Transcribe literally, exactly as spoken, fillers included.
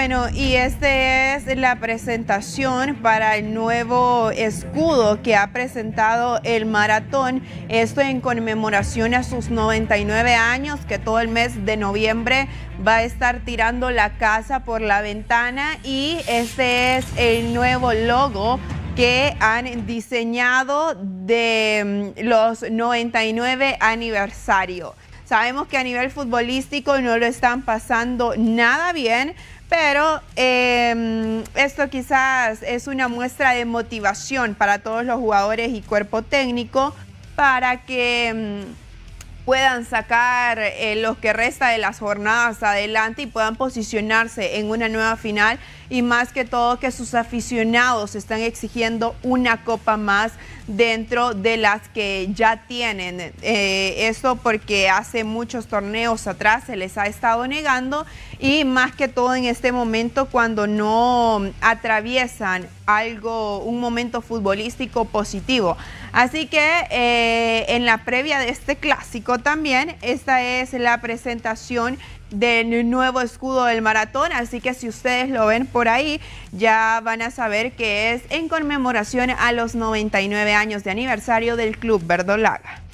Bueno, y esta es la presentación para el nuevo escudo que ha presentado el Maratón. Esto en conmemoración a sus noventa y nueve años, que todo el mes de noviembre va a estar tirando la casa por la ventana. Y este es el nuevo logo que han diseñado de los noventa y nueve aniversario. Sabemos que a nivel futbolístico no lo están pasando nada bien, pero eh, esto quizás es una muestra de motivación para todos los jugadores y cuerpo técnico para que um, puedan sacar eh, lo que resta de las jornadas adelante y puedan posicionarse en una nueva final, y más que todo que sus aficionados están exigiendo una copa más dentro de las que ya tienen. Eh, esto porque hace muchos torneos atrás se les ha estado negando, y más que todo en este momento cuando no atraviesan algo, un momento futbolístico positivo. Así que eh, en la previa de este clásico también, esta es la presentación del nuevo escudo del Maratón, así que si ustedes lo ven por ahí, ya van a saber que es en conmemoración a los noventa y nueve años de aniversario del Club Verdolaga.